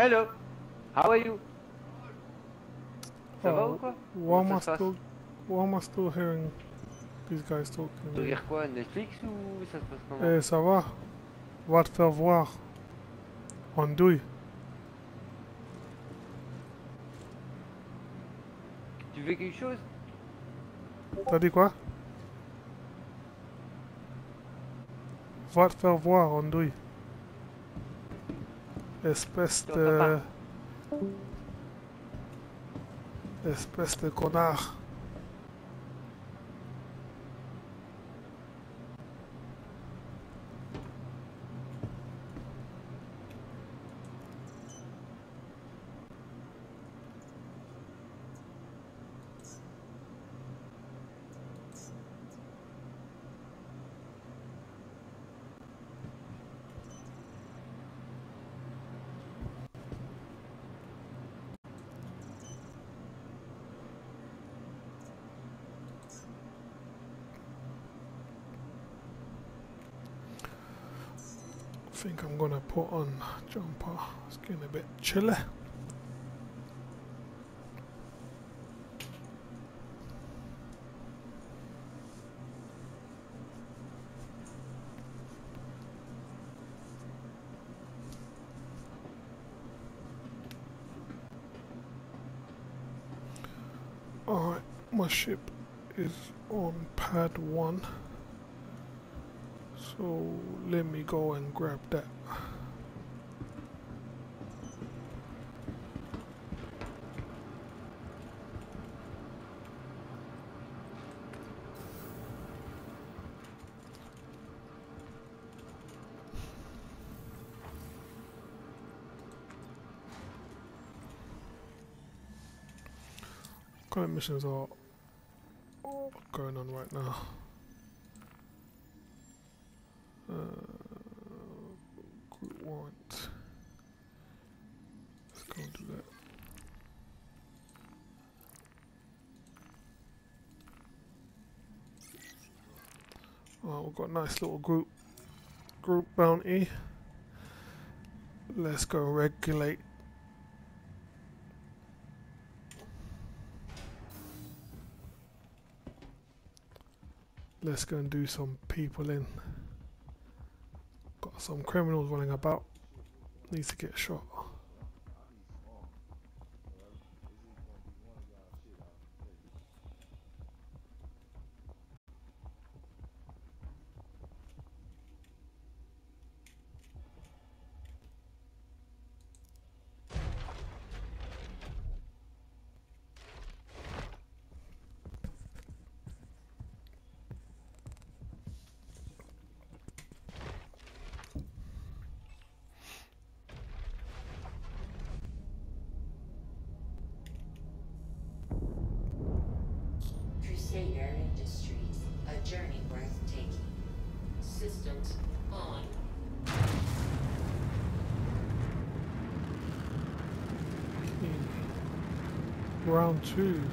Hello, how are you? Ça va ou Oh, quoi? why Comment am ça I se passe? still, why am I still hearing these guys talking Tu to me? regardes quoi? Netflix ou ça se passe comment? Eh, ça va? Va te faire voir. Andouille. Tu veux quelque chose? T'as dit quoi? Va te faire voir, Andouille. Espèce Je t'entends pas. de... Espèce de connard. I think I'm gonna put on jumper. It's getting a bit chilly. Alright, my ship is on pad 1. So let me go and grab that. What kind of missions are going on right now? Group warrant. Let's go and do that. Oh, we've got a nice little group bounty. Let's go regulate. Let's go and do some people in. Got some criminals running about. Needs to get shot. Crusader Industries, a journey worth taking. Systems on. Round 2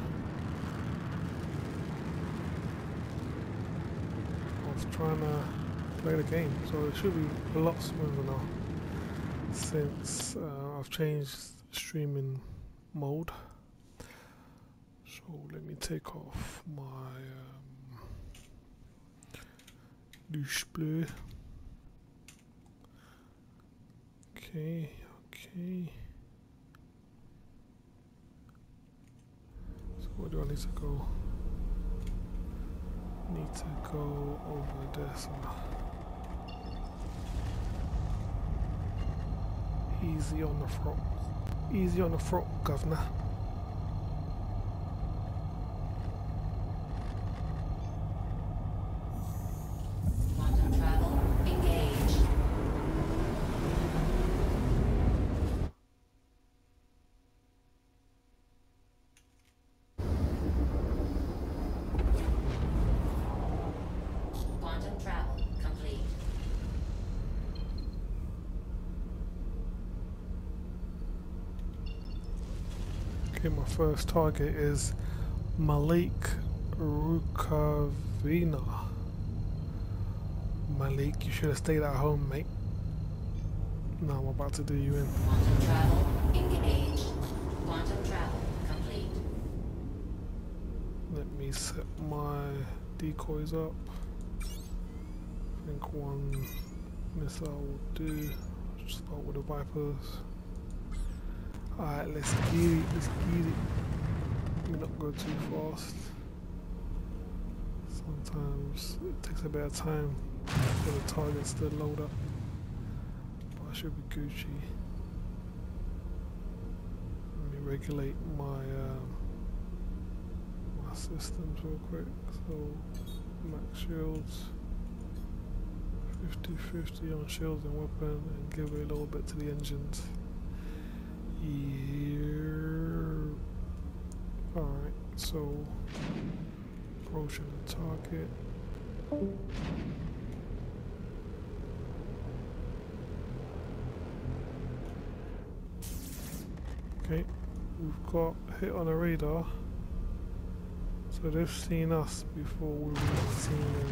of trying to play the game, so it should be a lot smoother now since I've changed streaming mode. So let me take off my douche bleu. Okay. So where do I need to go? Need to go over there somewhere. Easy on the front. Easy on the front, governor. Quantum travel engaged. Quantum travel complete. Okay, my first target is Malik Rukavina. Malik, you should have stayed at home, mate. Now I'm about to do you in. Quantum travel engaged. Quantum travel complete. Let me set my decoys up. I think one missile will do. Start with the Vipers. Alright, let's get it, let's get it. Let me not go too fast. Sometimes it takes a bit of time for the targets to load up. But I should be Gucci. Let me regulate my my systems real quick. So max shields. 50-50 on shields and weapon, and give it a little bit to the engines. Here. Alright, so approaching the target. Okay, we've got hit on the radar. So they've seen us before we've seen them.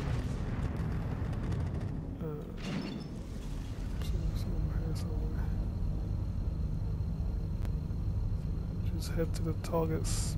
Just head to the target's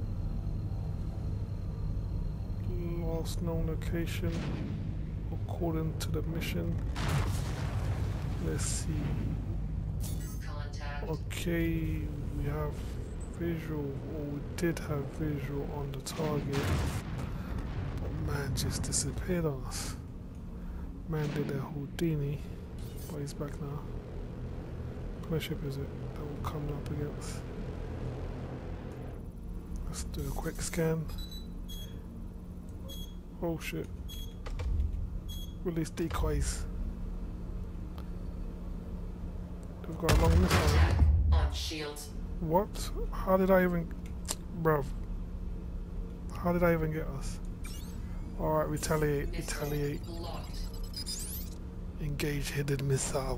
last known location according to the mission. Let's see. Contact. Okay, we have visual, or we did have visual on the target, but man just disappeared on us. Man did a Houdini, but he's back now. What kind of ship is it that we're coming up against? Let's do a quick scan. Oh shit. Release decoys. They've got a long missile. Attack on shields. What? How did I even... Bruv. How did I even get us? Alright, retaliate, Missile retaliate. locked. Engage hidden missiles.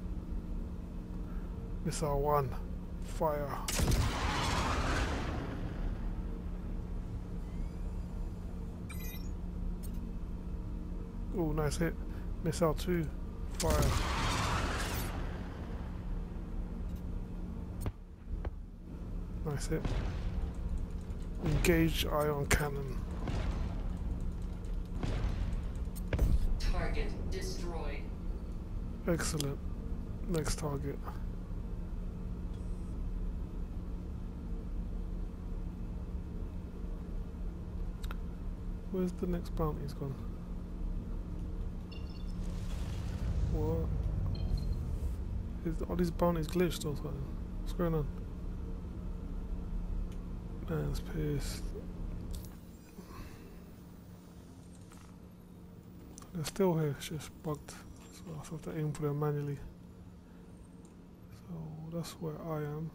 Missile 1. Fire. Oh, nice hit. Missile 2. Fire. Nice hit. Engage ion cannon. Target destroyed. Excellent. Next target. Where's the next bounty's gone? What? Are these bounties glitched or something? What's going on? Man's pissed. They're still here, it's just bugged. So I have to aim for them manually. So that's where I am.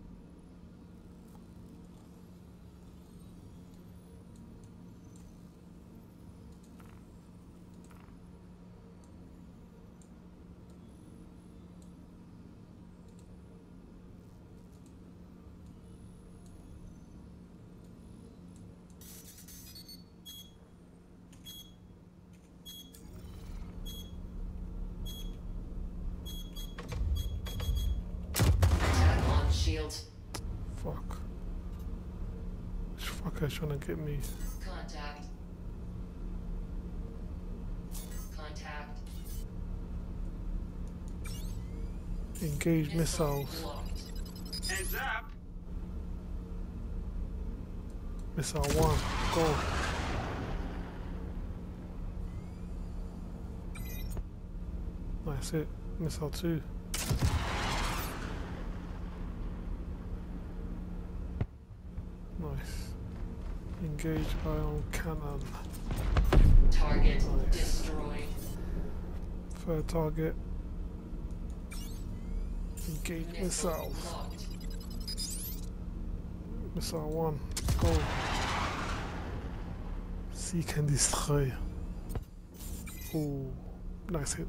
Attack on shields. Fuck. This fucker's trying to get me. Contact. Contact. Engage missiles. Blocked. Heads up! Missile 1. Go. Nice hit. Missile 2. Nice. Engage ion cannon. Target Nice. destroyed. Third target. Engage missiles. Locked. Missile 1. Go. Seek and destroy. Ooh. Nice hit.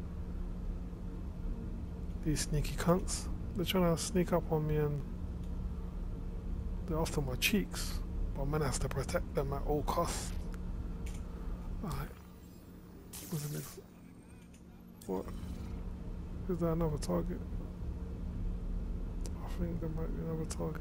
These sneaky cunts. They're trying to sneak up on me and they're after my cheeks. But man has to protect them at all costs. Alright. What's the next? What? Is that another target? I think there might be another target.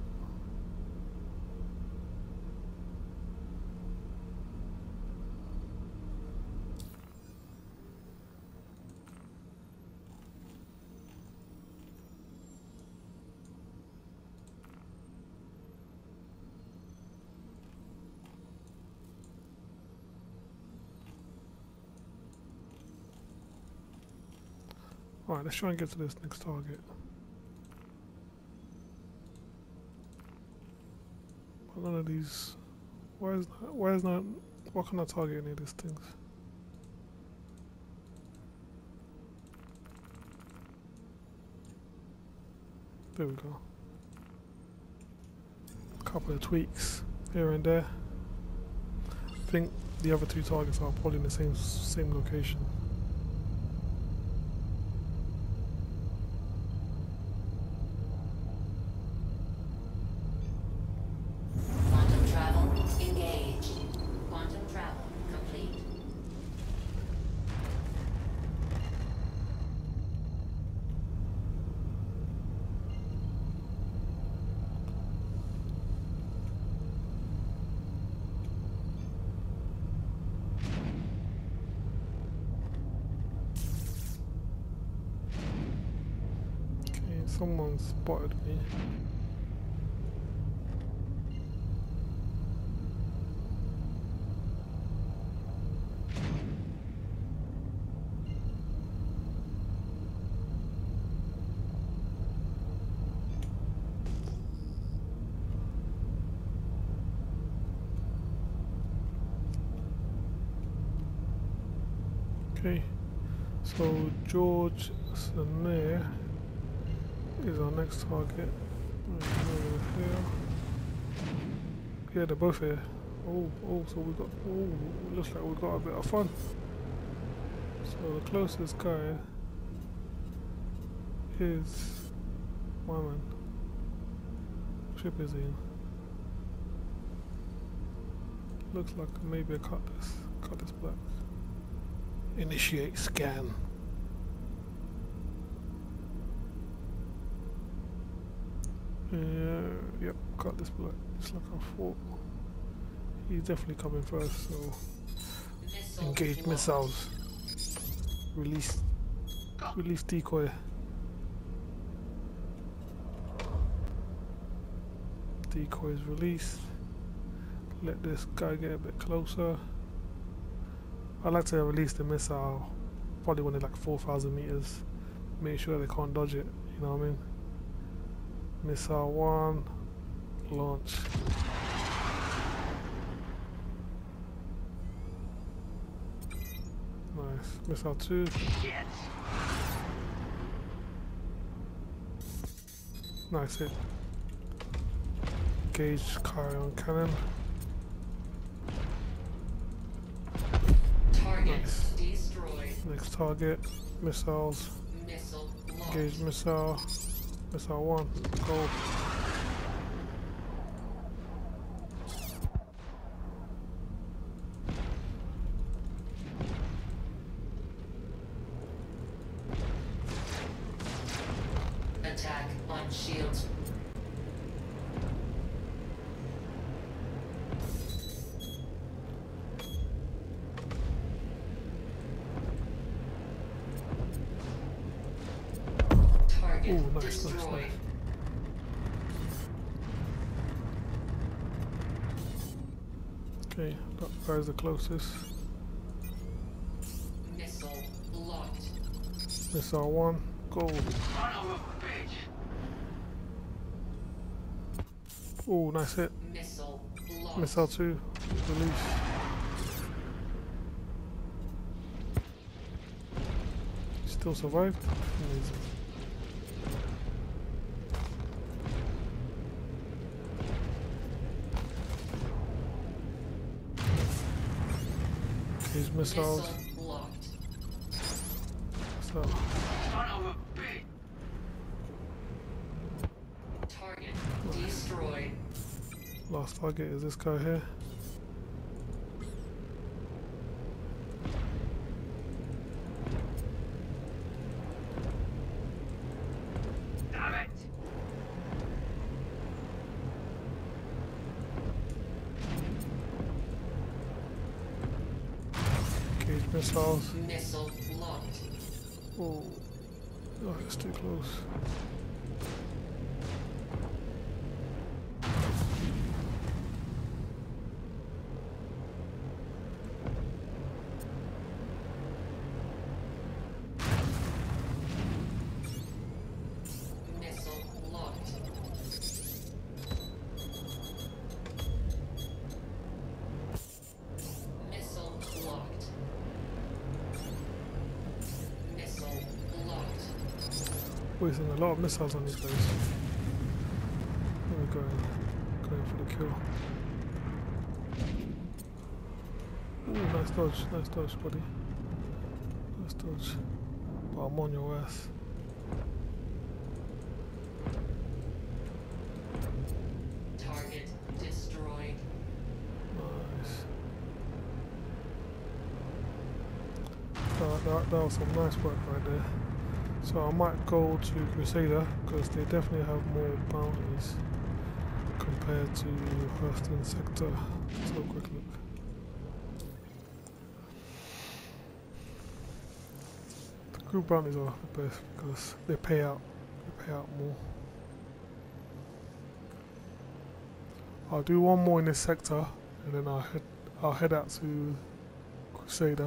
Alright, let's try and get to this next target. But none of these. Why can I target any of these things? There we go. A couple of tweaks here and there. I think the other two targets are probably in the same location. Quantum travel engaged. Quantum travel complete. Okay, someone spotted me. Okay, so George Sanair is our next target. Over here. Yeah, they're both here. Oh, so we got. Oh, looks like we got a bit of fun. So the closest guy is my man. Ship is in. Looks like maybe I cut this black. Initiate scan. Yep, cut this black. Just like I thought. He's definitely coming first, so Missile engage launched. missiles. Release decoy. Decoy is released. Let this guy get a bit closer. I like to release the missile probably when they're like 4,000 meters. Make sure they can't dodge it, you know what I mean? Missile 1, launch. Nice. Missile 2. Nice hit. Engage carry-on cannon. Target Nice. destroyed. Next target. Missiles. Missile Engage launched. missile. Missile 1. Go. Attack on shields. Target Ooh, nice, nice, destroyed. nice. Okay, that guy's the closest. Missile locked. Missile 1. Go. Ooh, nice hit. Missile locked. Missile 2. Release. Still survived. Amazing. These missiles. Missile locked. So, Target destroyed. last target is this guy here. Engage missiles. Missile locked. Oh, oh, it's too close. Missile locked. Missile locked. Missile locked. Wasting a lot of missiles on these guys. There we go. Going for the kill. Ooh, nice dodge, buddy. Nice dodge. But I'm on your ass. Target destroyed. Nice. That was some nice work right there. So I might go to Crusader because they definitely have more bounties compared to Hurston Sector. Let's have a quick look. The group bounties are the best because they pay out more. I'll do one more in this sector and then I'll head out to Crusader.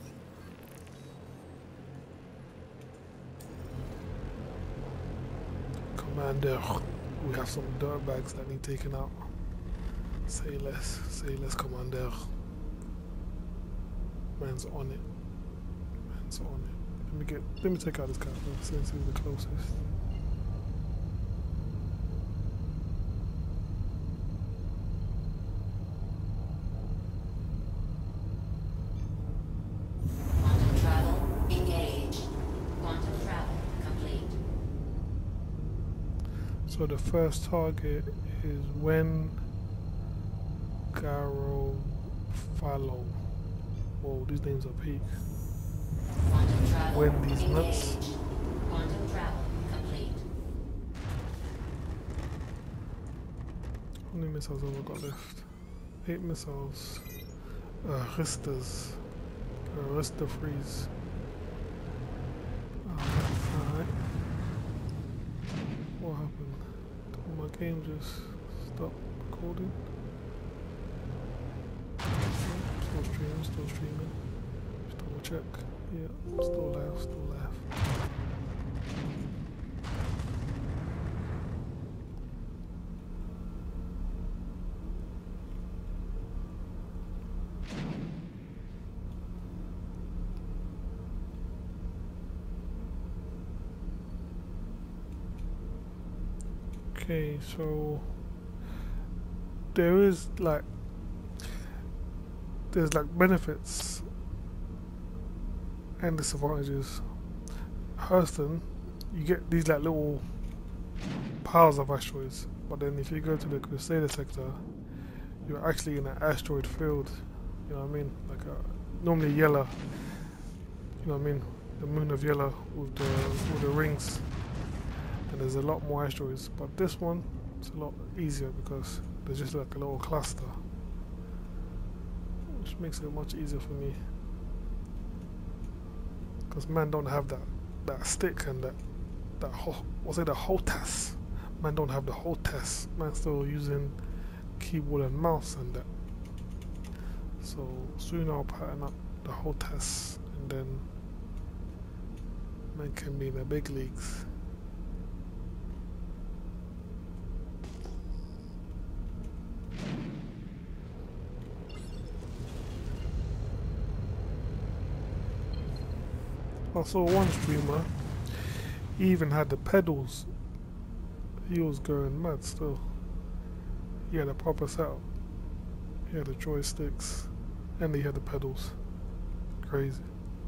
Commander, we have some dirt bags that need taken out. Say less, Commander. Man's on it. Man's on it. Let me take out this guy first since he's the closest. Quantum travel engaged. Quantum travel complete. So the first target is Wen Garofalo. Whoa, these names are peak. Quantum travel When these nuts. engaged. Quantum travel complete. How many missiles have I got left? 8 missiles. Ristas. Rista freeze. Alright. What happened? Did my game just stop recording? Still streaming. Just double check. Yeah, still live. Okay, so there's like benefits and disadvantages. Hurston, you get these like little piles of asteroids, but then if you go to the Crusader sector, you're actually in an asteroid field. You know what I mean? Like normally yellow. You know what I mean? The moon of yellow with the rings. And there's a lot more asteroids, but this one it's a lot easier because there's just like a little cluster, which makes it much easier for me. Because man don't have that stick and that HOTAS. Man don't have the HOTAS. Man still using keyboard and mouse and that. So soon I'll pattern up the HOTAS and then man can be in the big leagues. I saw one streamer, he even had the pedals. He was going mad still. He had a proper setup. He had the joysticks and he had the pedals. Crazy.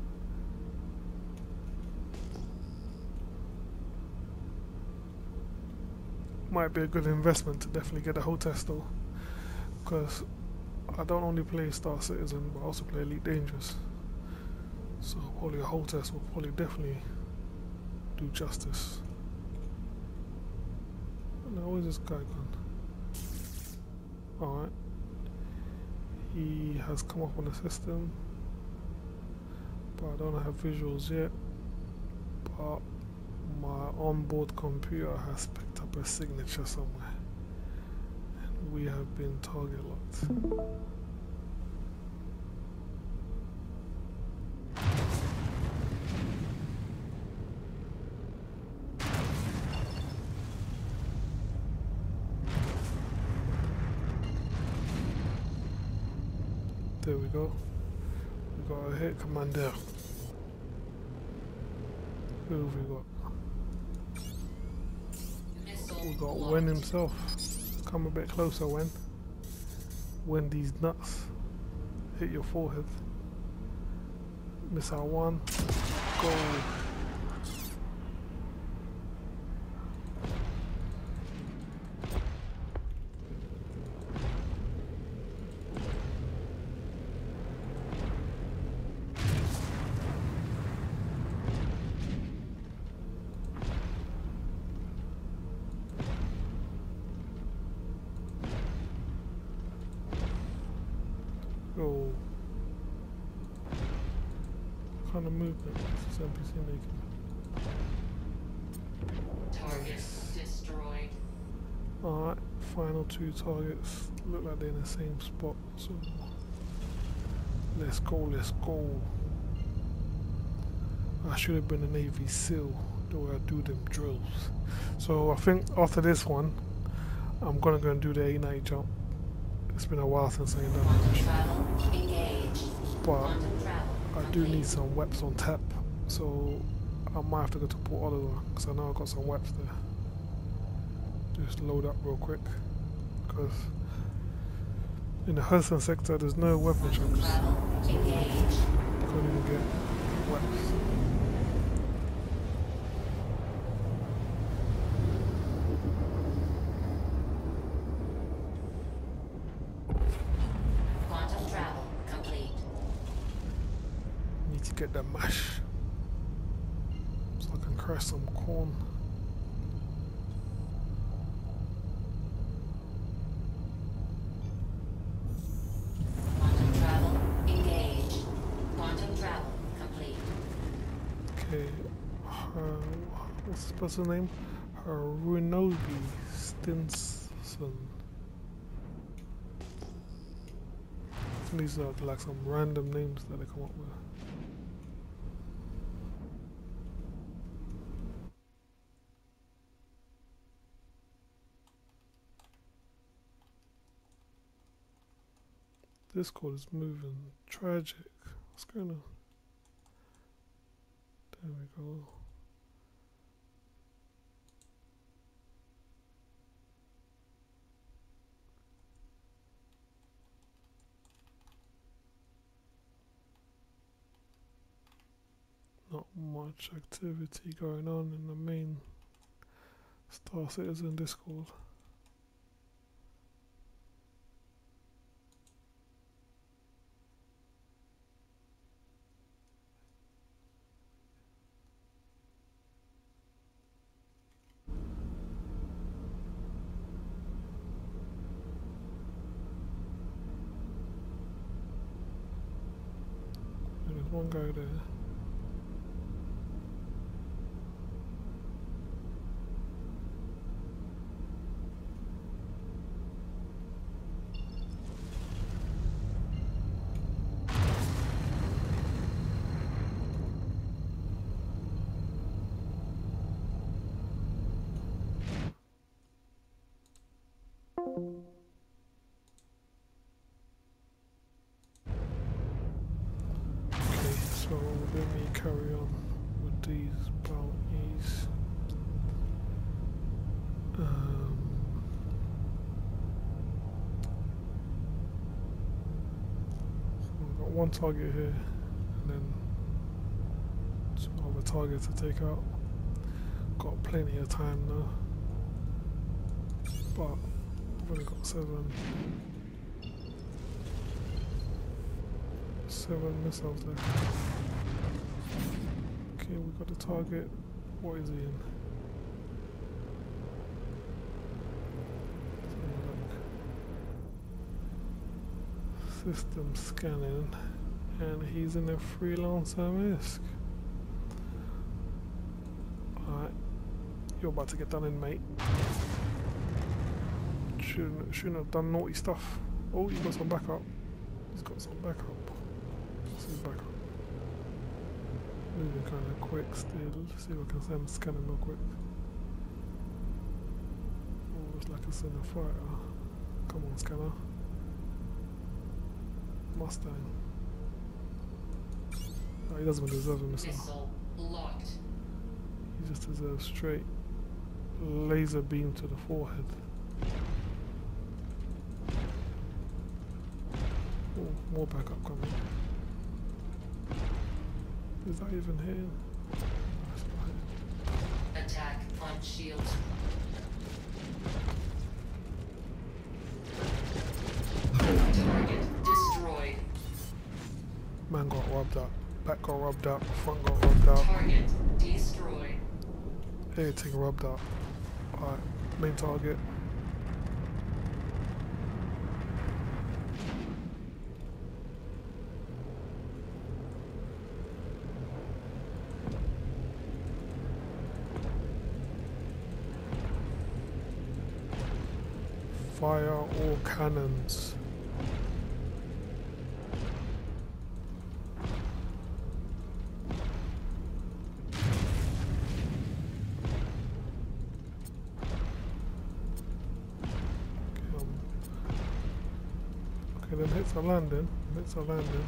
Might be a good investment to definitely get a HOTAS though. Because I don't only play Star Citizen, but I also play Elite Dangerous. So probably a HOTAS will probably definitely do justice. Now where's this guy gone? Alright. He has come up on the system. but I don't have visuals yet. But my onboard computer has picked up a signature somewhere, and we have been target locked. There we go. We got a hit commander. Who have we got? We got Wen himself. Come a bit closer, Wen. When these nuts hit your forehead. Missile 1. Go. Go. What kind of movement is this NPC making? Target destroyed. Alright, final 2 targets. Look like they're in the same spot. So let's go, let's go. I should have been a Navy SEAL the way I do them drills. So I think after this one, I'm gonna go and do the A90 jump. It's been a while since I've done Quantum that. travel engaged. But Quantum travel I do complete. need some weps on tap, so I might have to go to Port Oliver because I know I've got some weps there. Just load up real quick because in the Hudson sector there's no weapon Quantum shops. travel engaged. Can't even get weps. Quantum travel complete. Need to get the mash so I can crush some corn. Quantum travel engaged. Quantum travel complete. Okay, what's this person's name? Harunobi Stinson. These are like some random names that they come up with. Discord is moving. Tragic. What's going on? There we go. Not much activity going on in the main Star Citizen Discord. There's one guy there. Okay, so let me carry on with these bounties. We've got one target here, and then two other targets to take out. Got plenty of time now, but I've only got seven missiles there. Okay, we got the target. What is he in? Let's have a look. System scanning. And he's in a freelancer risk. Alright, you're about to get done in, mate. Shouldn't have done naughty stuff. Oh, you got some backup. He's got some backup. What's his backup? Moving kind of quick still. See if I can send scanning real quick. Oh, looks like it's in a fighter. Come on, scanner. Mustang. Oh, he doesn't deserve a missile. Missile locked. He just deserves straight laser beam to the forehead. Oh, more backup coming. Is that even hitting? No, it's not hitting. Attack on shield. Target destroyed. Man got rubbed up. Back got rubbed up. Front got rubbed up. Target destroyed. Everything rubbed up. Alright, main target. Fire all cannons. Okay, them hits are landing. Hits are landing.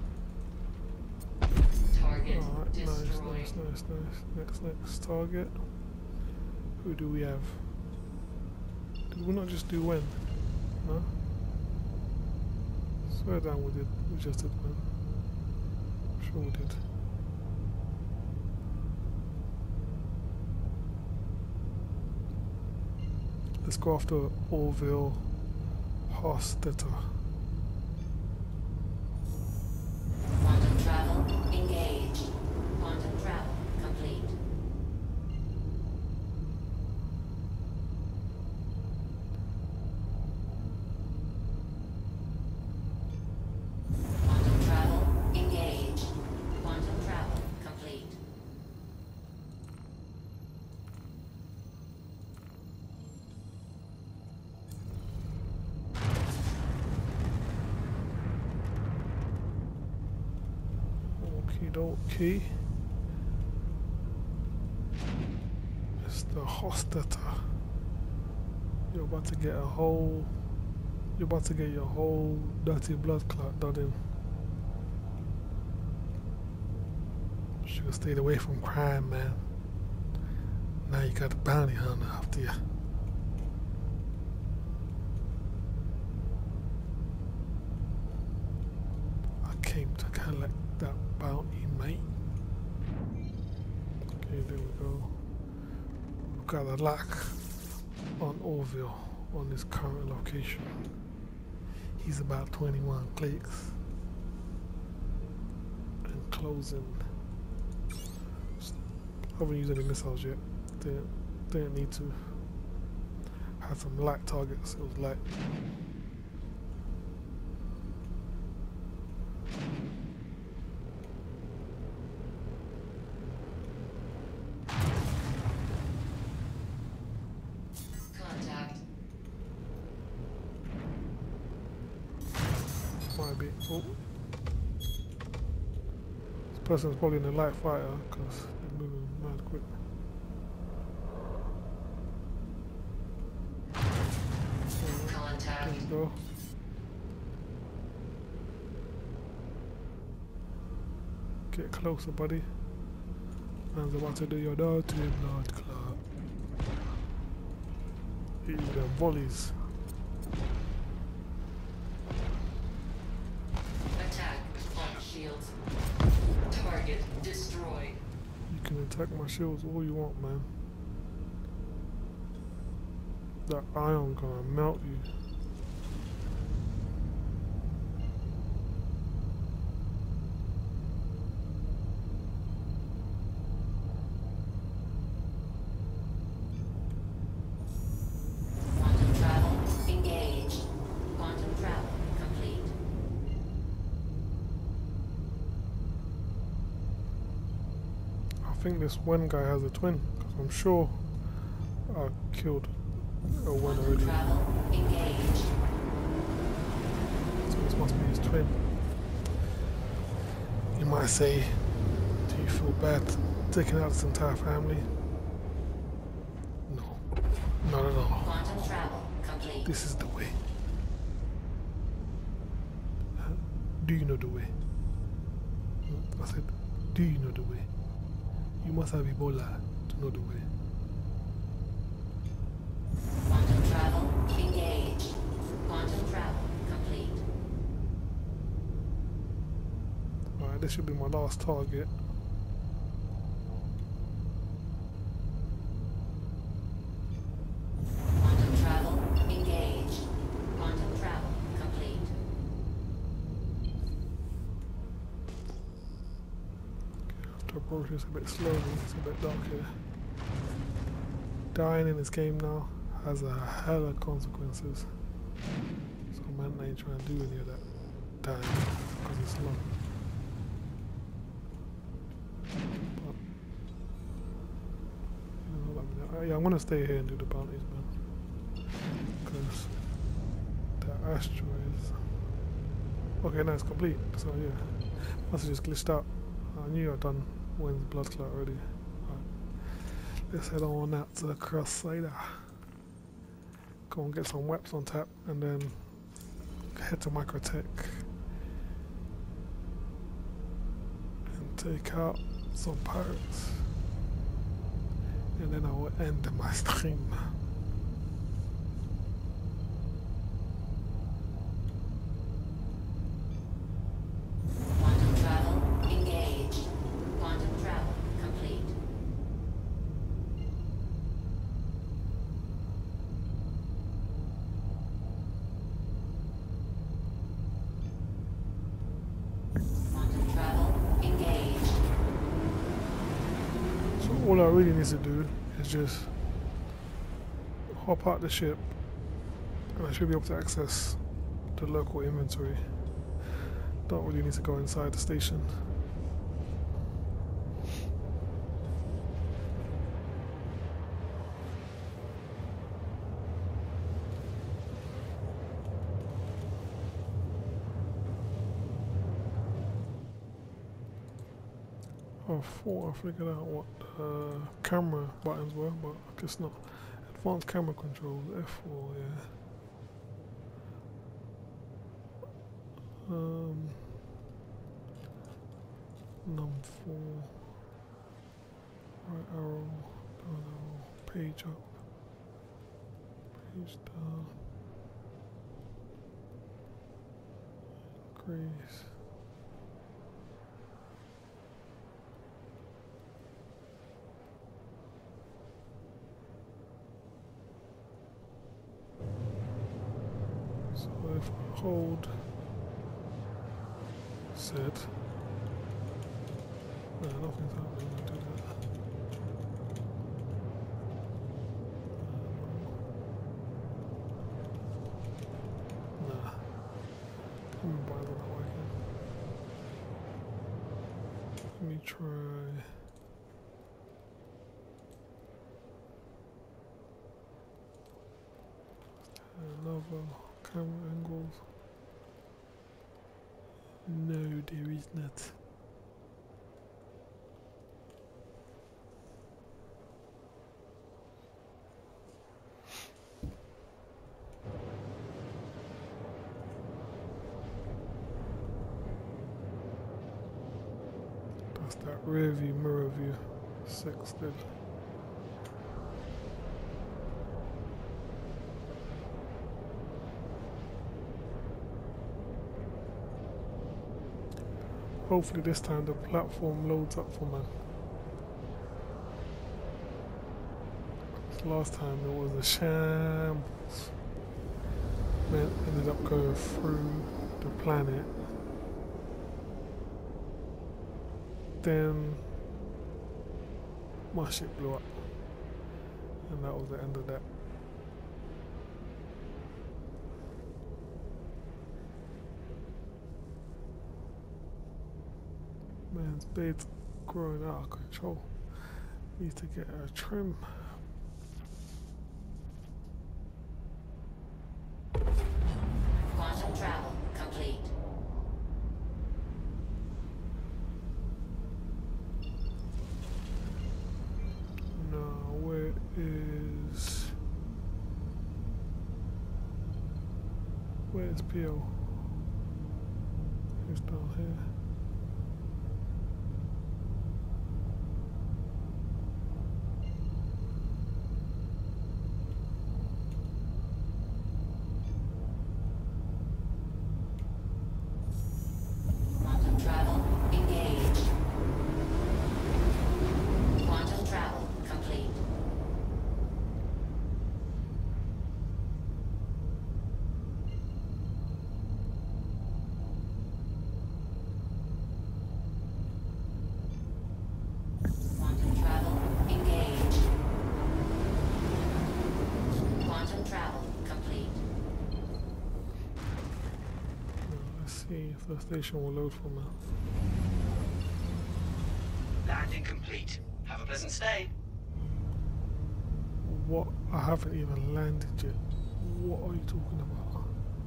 Target Alright, destroyed. nice. Next target. Who do we have? Did we not just do when? No? Swear down we did. We just did when. I'm sure we did. Let's go after Orville Hostetter. Quantum travel engaged. Quantum travel complete. Quantum travel engaged. Quantum travel complete. Okie dokie. It's the Hostetter. You're about to get a whole. You're about to get your whole dirty blood clot done in. Should have stayed away from crime, man. Now you got a bounty hunter after you. I came to collect that bounty, mate. Okay, there we go. We've got a lock on Orville on this current location. He's about 21 clicks. And closing. I haven't used any missiles yet. Didn't need to. Had some light targets, it was light. Contact. Might be. Oh. This person's probably in a light fighter because they're moving mad quick. Contact. There we go. Get closer, buddy. Man's about to do your dirty blood clot. Hit you with them volleys. Attack on shields. Target destroyed. You can attack my shields all you want, man. That iron gonna melt you. Quantum travel engaged. Quantum travel complete. think this one guy has a twin, because I'm sure I killed a one Quantum already. travel engaged. So this must be his twin. You might say, do you feel bad taking out this entire family? No, not at all. Quantum travel complete. This is the way. Do you know the way? I said, do you know the way? You must have Ebola to know the way. Quantum travel engaged. Quantum travel complete. Alright, this should be my last target. Quantum travel engaged. Quantum travel complete. To approach this a bit slowly, it's a bit dark here. Dying in this game now has a hell of consequences. So man ain't trying to do any of that dying because it's long. But, you know, yeah, I'm gonna stay here and do the bounties, man. Because the asteroids. Okay, now it's complete. So yeah, must have just glitched out. I knew I'd done Wayne's blood clot already. Right. Let's head on out to the Crusader. Go and get some weapons on tap and then head to Microtech and take out some pirates. And then I will end my stream. Quantum travel engaged. Quantum travel complete. Quantum travel engaged. So all I really need to do is just hop out the ship and I should be able to access the local inventory. Don't really need to go inside the station. I thought I figured out what camera buttons were, but I guess not. Advanced camera controls, F4, yeah. Num4, right arrow, down arrow, page up, page down, increase. So if I hold set, no, nothing's happening when I do that. Nah, I'm buttons are not working. Let me try. Another camera angles. No, there is not. That's that rear view, mirror view, sexted. Hopefully this time the platform loads up for me. Last time it was a shambles. Man ended up going through the planet. Then my ship blew up. And that was the end of that. Man's bed's growing out of control. Need to get a trim. Quantum travel complete. Now, where is... Where's PO? Who's down here? Quantum travel engaged. Quantum travel complete. Quantum travel engaged. Quantum travel complete. Let's see if the station will load for now. Landing complete. Have a pleasant stay. What? I haven't even landed yet. What are you talking about?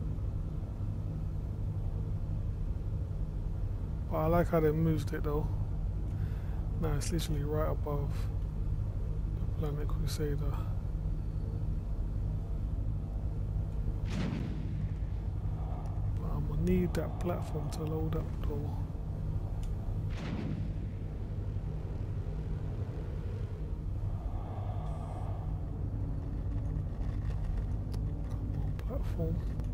But I like how they moved it though. Now it's literally right above the Planet Crusader. But I'm gonna need that platform to load up though. Come on, platform.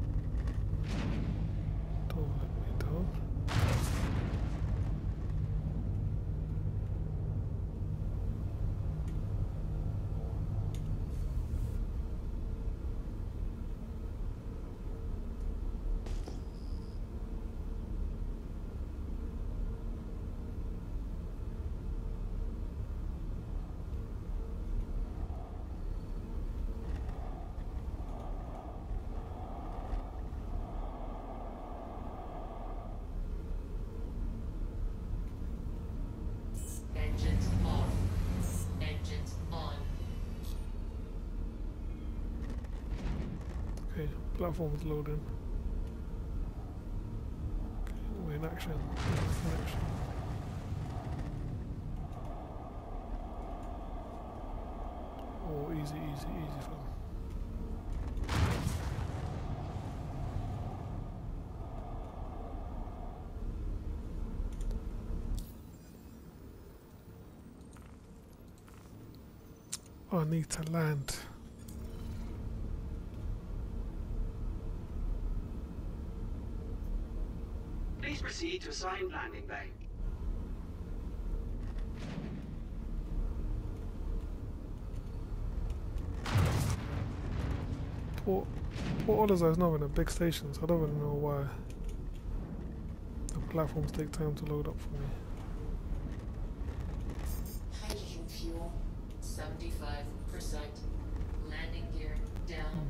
Don't let me down. Engines off. Engines on. Okay, platform is loading. Okay, we're in action. In action. Oh, easy, easy, easy, fam. I need to land. Please proceed to assigned landing bay. Port orders is not in a big station, so I don't even know why the platforms take time to load up for me. Hydrogen fuel 75%. Landing gear down.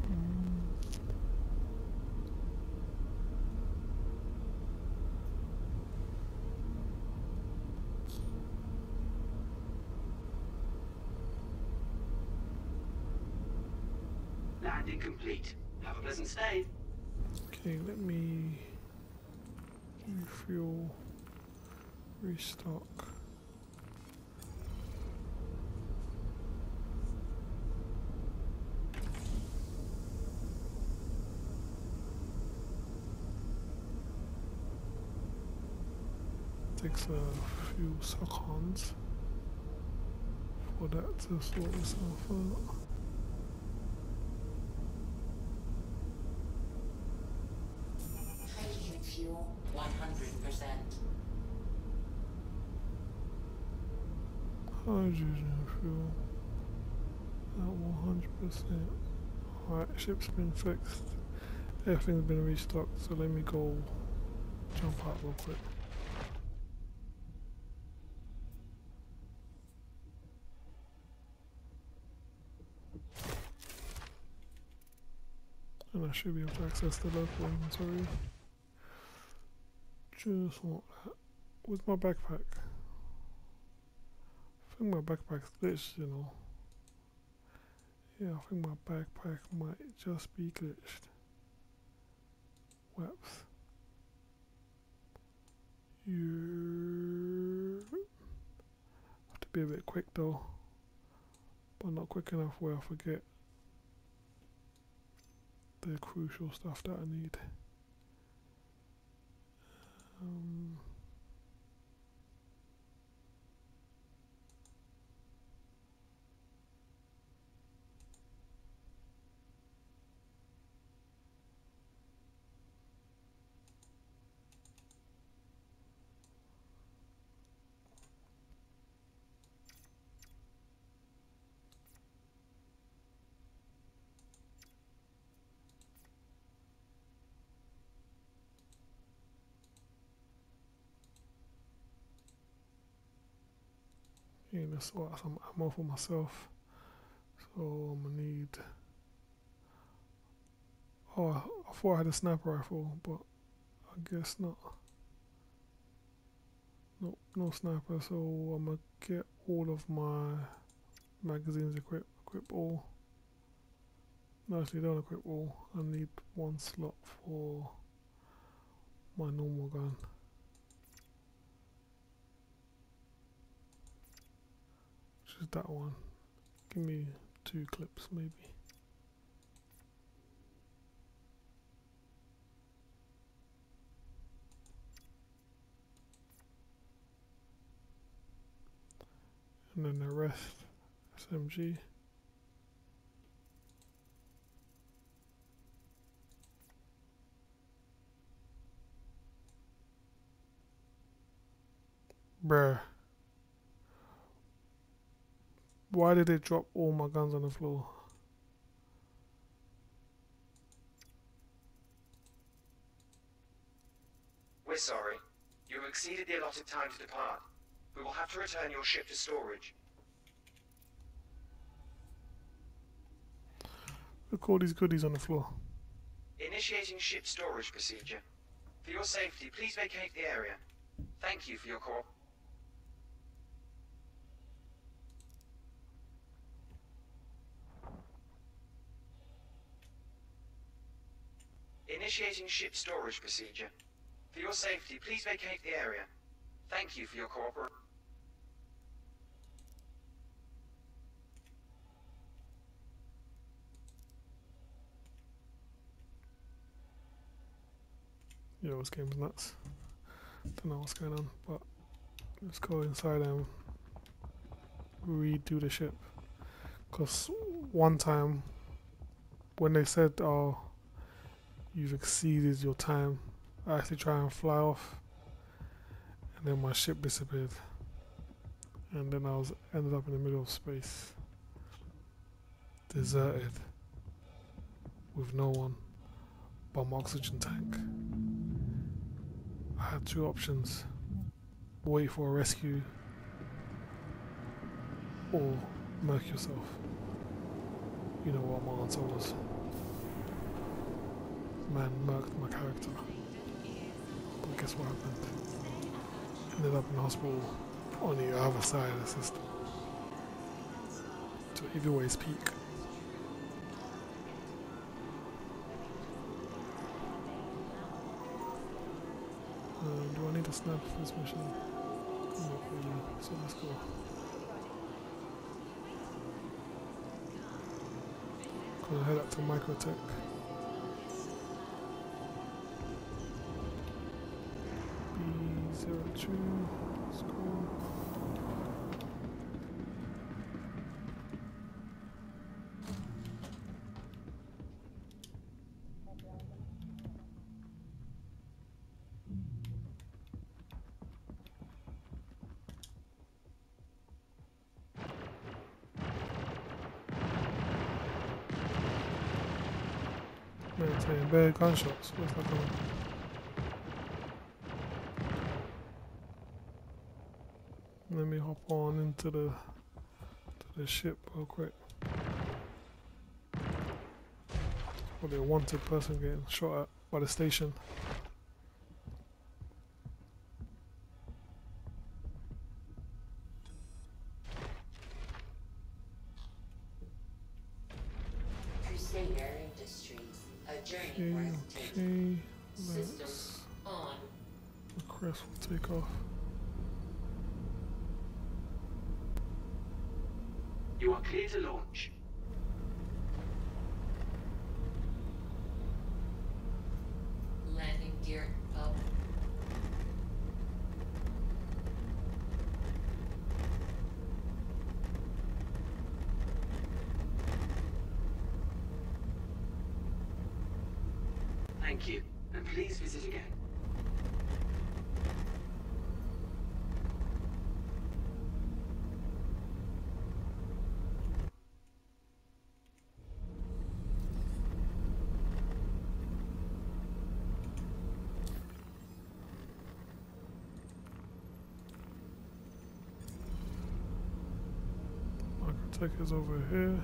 Landing complete. Have a pleasant stay. Okay, let me refuel, restock. Takes a few seconds for that to sort itself out. Hydrogen fuel 100%. Hydrogen fuel at 100%. Alright, ship's been fixed. Everything's been restocked, so let me go jump out real quick. And I should be able to access the local inventory. Just want that. Where's my backpack? think my backpack's glitched, you know. Yeah, I think my backpack might just be glitched. Whoops. You have to be a bit quick though, but not quick enough where I forget the crucial stuff that I need. Yeah, let's sort out some ammo for myself. So I'm gonna need. Oh, I thought I had a sniper rifle, but I guess not. Nope, no sniper. So I'm gonna get all of my magazines equip all. No, actually, don't equip all. I need one slot for my normal gun, which is that one. Give me 2 clips, maybe. And then the rest, SMG. Bruh. Why did they drop all my guns on the floor? We're sorry. You have exceeded the allotted time to depart. We will have to return your ship to storage. Look at all these goodies on the floor. Initiating ship storage procedure. For your safety, please vacate the area. Thank you for your call. Initiating ship storage procedure. For your safety, please vacate the area. Thank you for your cooperation. Yeah, this game's nuts. Don't know what's going on, but let's go inside and redo the ship. Because one time, when they said, oh, you've exceeded your time, I actually try and fly off, and then my ship disappeared. And then I ended up in the middle of space, deserted, with no one but my oxygen tank. I had 2 options: wait for a rescue or murk yourself. You know what my answer was. Man murked my character. But guess what happened? Ended up in the hospital on the other side of the system. To Heavyweights Peak. Do I need a snap for this mission? Not really, so let's go. Gonna head up to Microtech. B02, let's go. Man, saying bare gunshots. Where's that coming? Let me hop on into the ship real quick. Probably a wanted person getting shot at by the station. Journey rest 10. Okay. System Let's on. request will take off. You are clear to launch. Landing gear up. Thank you, and please visit again. I can take us over here.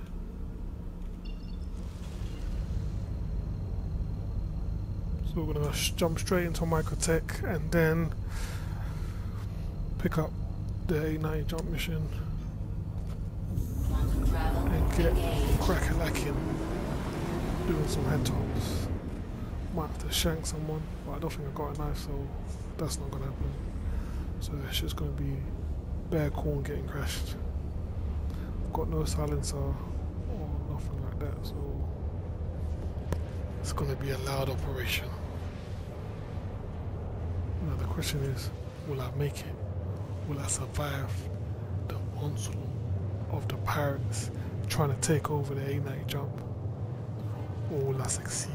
So we're gonna jump straight into Microtech and then pick up the A90 jump mission Quantum travel and get engaged. crack-a-lacking, doing some head tops. Might have to shank someone, but I don't think I got a knife, so that's not gonna happen. So it's just gonna be bare corn getting crashed. I've got no silencer or nothing like that, so it's gonna be a loud operation. Now the question is, will I make it? Will I survive the onslaught of the pirates trying to take over the A90 jump? Or will I succeed?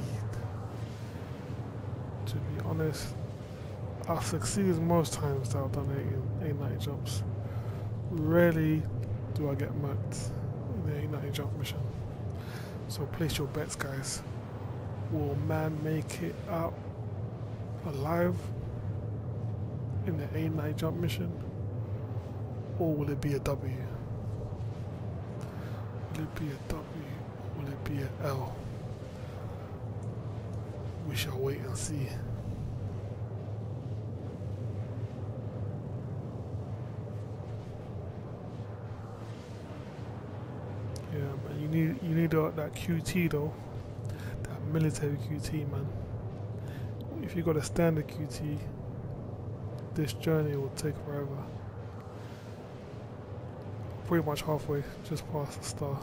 To be honest, I've succeeded most times that I've done A90 jumps. Rarely do I get murked in the A90 jump mission. So place your bets, guys. Will man make it out alive in the A90 jump mission? Or will it be a W? Will it be a W? Will it be an L? We shall wait and see. Yeah, man, you need that QT though, that military QT, man. If you got a standard QT, this journey will take forever. Pretty much halfway, just past the star.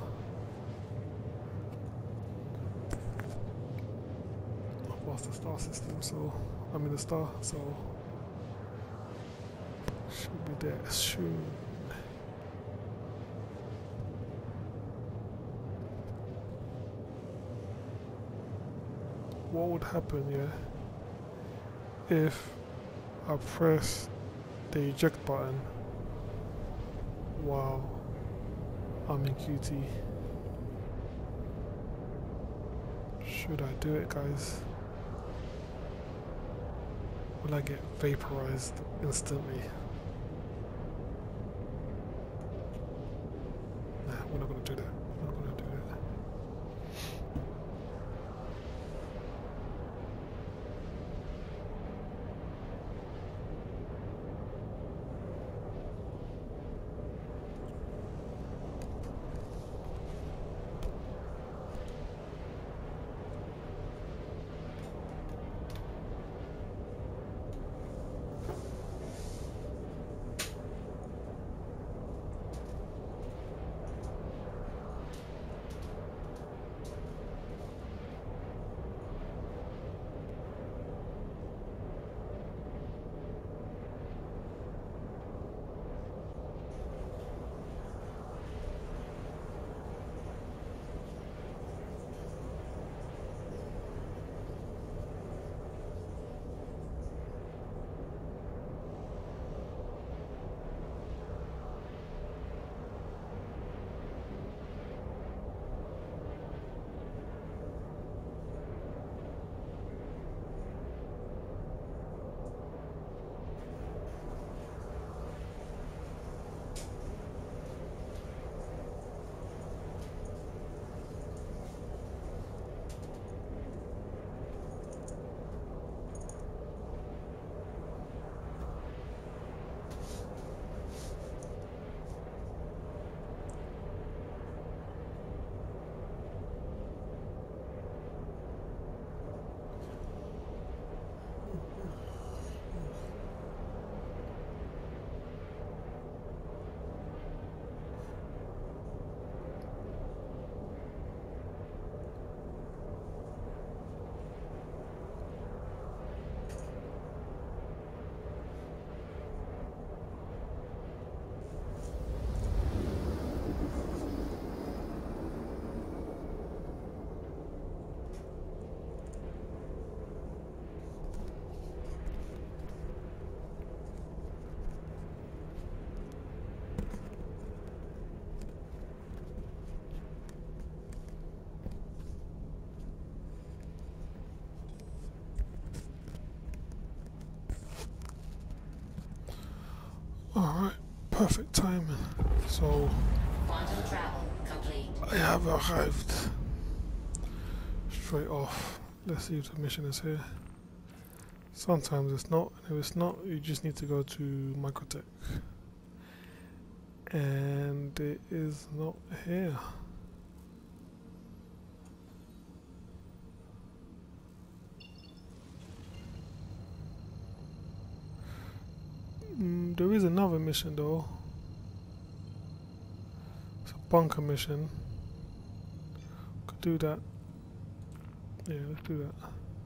Past the star system, so I'm in the star, so should be there soon. What would happen, yeah, if I press the eject button while I'm in QT? Should I do it, guys? Will I get vaporized instantly? Nah, we're not gonna do that. We're not gonna do that. Perfect timing. So Quantum travel complete. I have arrived straight off. Let's see if the mission is here. Sometimes it's not, and if it's not, you just need to go to Microtech. And it is not here. There is another mission though. It's a bunker mission. Could do that. Yeah, let's do that.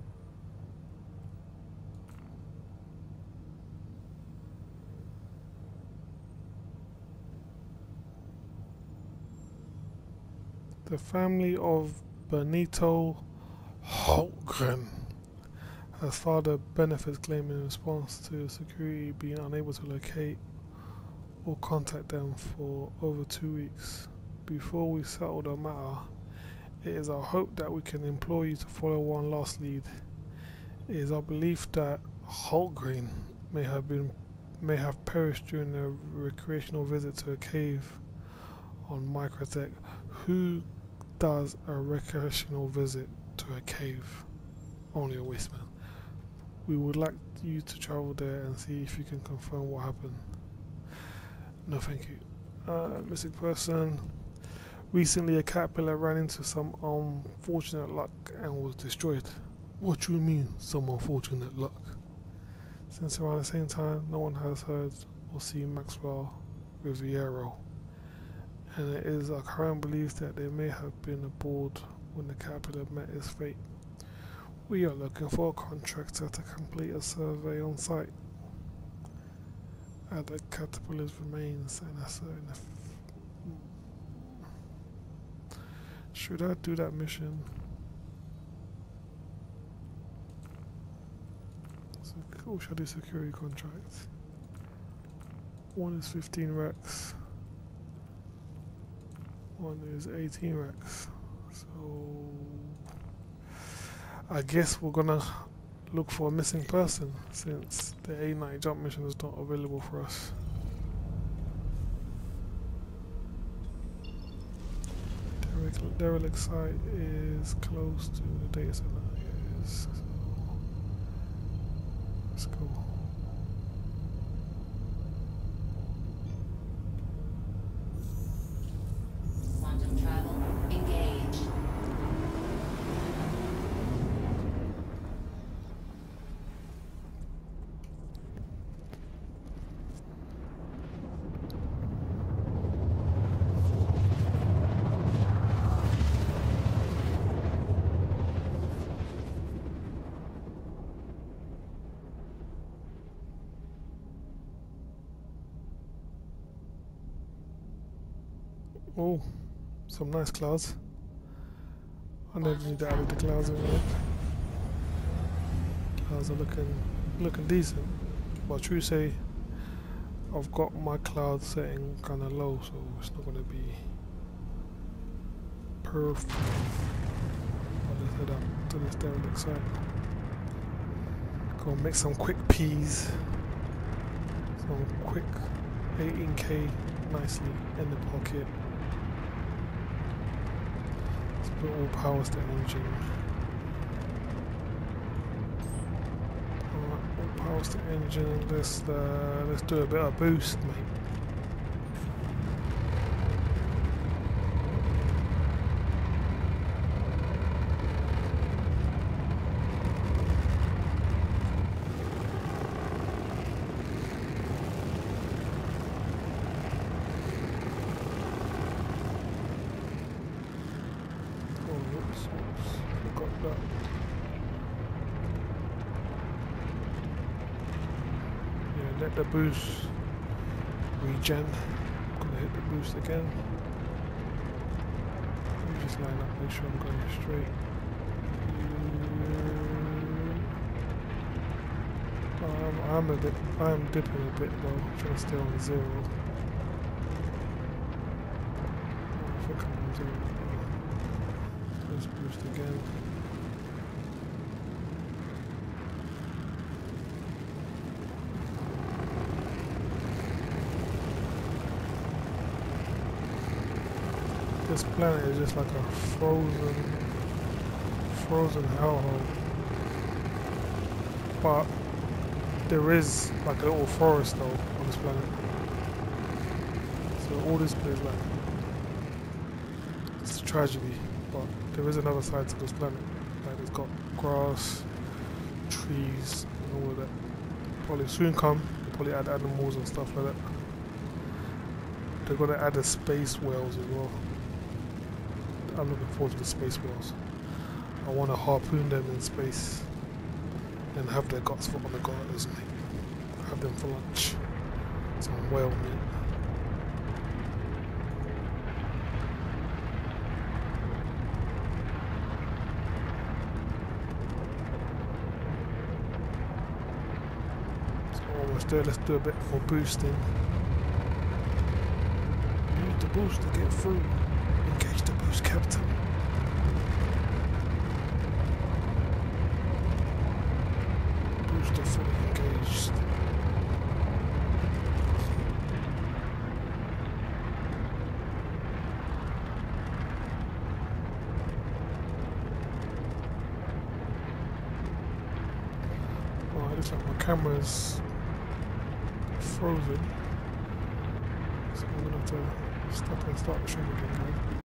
The family of Benito Holmgren has filed a benefits claim in response to security being unable to locate or contact them for over 2 weeks. Before we settle the matter, it is our hope that we can implore you to follow one last lead. It is our belief that Holmgren may have perished during a recreational visit to a cave on Microtech. Who does a recreational visit to a cave? Only a wasteman. We would like you to travel there and see if you can confirm what happened. No thank you. Missing person. Recently a caterpillar ran into some unfortunate luck and was destroyed. What do you mean, some unfortunate luck? Since around the same time, no one has heard or seen Maxwell Riviero, and it is our current belief that they may have been aboard when the caterpillar met its fate. We are looking for a contractor to complete a survey on site at the caterpillar's remains and ascertain if... Should I do that mission? Or should I do security contracts? One is 15 Rex. One is 18 Rex. So I guess we're gonna look for a missing person since the A90 jump mission is not available for us. Derelict site is close to the data center. Yes, so let's go. Quantum travel engaged. Oh, some nice clouds. I never knew that added the clouds in there. Clouds are looking decent. But true say, I've got my cloud setting kind of low, so it's not going to be perfect. Let's head up to this derelict site. Go make some quick peas. Some quick 18k nicely in the pocket. Let's put all powers to engine. Alright, all powers to engine. Let's do a bit of boost, mate. Forgot that. Yeah, let the boost regen. I'm gonna hit the boost again. Let me just line up, make sure I'm going straight. I'm dipping a bit though, trying to stay on 0. I think I'm on 0. Let's boost again. This planet is just like a frozen hellhole. But there is like a little forest though on this planet. So all this place like it's a tragedy, but there is another side to this planet. Like it's got grass, trees, and all of that. Probably soon come. They'll probably add animals and stuff like that. They're gonna add the space whales as well. I'm looking forward to the space whales. I want to harpoon them in space and have their guts on the garters and have them for lunch. Some whale meat. So almost there. Let's do a bit more boosting. Use the boost to get through. Engage the boost, Captain. Booster fully engaged. Oh, it looks like my camera's frozen. So I'm gonna have to stop and start the stream again, guys.